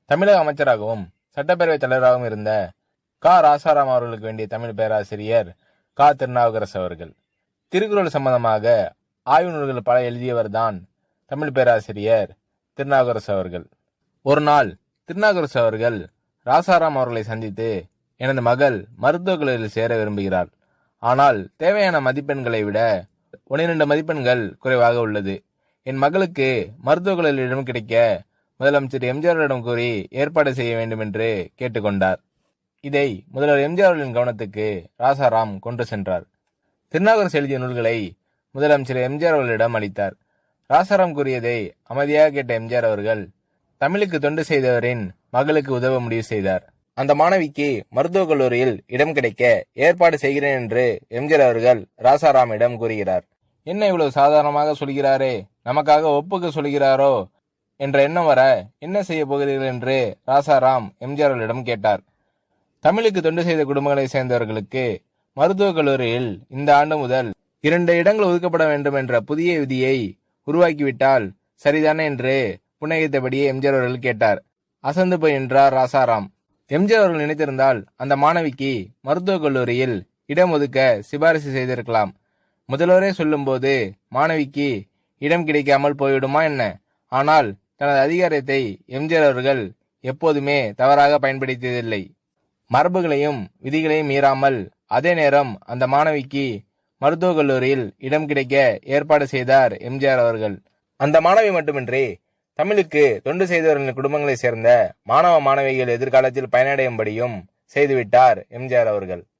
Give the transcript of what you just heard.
தமிழக அமைச்சராகவும் சட்டப்பேரவைத் தலைவராகவும் இருந்த ராசாராம் அவர்களுக்கு வேண்டிய தமிழ் பேராசிரியர் திருநாவுக்கரசு அவர்கள். திருக்குறள் சம்பந்தமாக ஆய்வு நூல்கள் பல எழுதியவர் தான் தமிழ் பேராசிரியர் திருநாவுக்கரசு அவர்கள். ஒரு நாள் திருநாவுக்கரசு அவர்கள் ராசாராம் அவர்களை சந்தித்து, எனது மகள் மருத்துவக் கல்லூரியில் சேர விரும்புகிறாள். ஆனால் தேவையான மதிப்பெண்களை விட 12 மதிப்பெண்கள் குறைவாக உள்ளது. என் மகளுக்கு மருத்துவக் கல்லூரியிடம் கிடைக்க முதலமைச்சர் எம்ஜிஆரிடம் கூறி ஏற்பாடு செய்ய வேண்டும் என்று கேட்டுக்கொண்டார். இதை முதல்வர் எம்ஜிஆர் அவர்களின் கவனத்துக்கு ராசாராம் கொண்டு சென்றார். திருநாவுக்கரசு எழுதிய நூல்களை முதலமைச்சர் எம்ஜிஆர் அவர்களிடம் அளித்தார். ராசாராம் கூறியதை அமைதியாக கேட்ட எம்ஜிஆர் அவர்கள் தமிழுக்கு தொண்டு செய்தவரின் மகளுக்கு உதவ முடிவு செய்தார். அந்த மாணவிக்கு மருத்துவக் கல்லூரியில் இடம் கிடைக்க ஏற்பாடு செய்கிறேன் என்று எம்ஜிஆர் அவர்கள் ராசாராமிடம் கூறுகிறார். என்ன இவ்வளவு சாதாரணமாக சொல்கிறாரே, நமக்காக ஒப்புக்க சொல்கிறாரோ என்ற எண்ணம் வர என்ன செய்ய போகிறீர்கள் என்று ராசாராம் எம்ஜிஆர் அவர்களிடம் கேட்டார். தமிழுக்கு தொண்டு செய்த குடும்பங்களை சேர்ந்தவர்களுக்கு மருத்துவக் கல்லூரியில் இந்த ஆண்டு முதல் 2 இடங்கள் ஒதுக்கப்பட வேண்டும் என்ற புதிய விதியை உருவாக்கிவிட்டால் சரிதானே என்று புன்னகைத்தபடியே எம்ஜிஆர் அவர்கள் கேட்டார். அசந்து போய் நின்றார் ராசாராம். எம்ஜிஆர் அவர்கள் நினைத்திருந்தால் அந்த மாணவிக்கு மருத்துவக் கல்லூரியில் இடம் ஒதுக்க சிபாரிசு செய்திருக்கலாம். முதல்வரே சொல்லும் போது மாணவிக்கு இடம் கிடைக்காமல் போய்விடுமா என்ன? ஆனால் தனது அதிகாரத்தை எம்ஜிஆர் அவர்கள் எப்போதுமே தவறாக பயன்படுத்தியதில்லை. மரபுகளையும் விதிகளையும் மீறாமல் அதே நேரம் அந்த மாணவிக்கு மருத்துவக் கல்லூரியில் இடம் கிடைக்க ஏற்பாடு செய்தார் எம்ஜிஆர் அவர்கள். அந்த மாணவி மட்டுமின்றி தமிழுக்கு தொண்டு செய்தவர்களின் குடும்பங்களைச் சேர்ந்த மாணவ மாணவிகள் எதிர்காலத்தில் பயனடையும்படியும் செய்துவிட்டார் எம்ஜிஆர் அவர்கள்.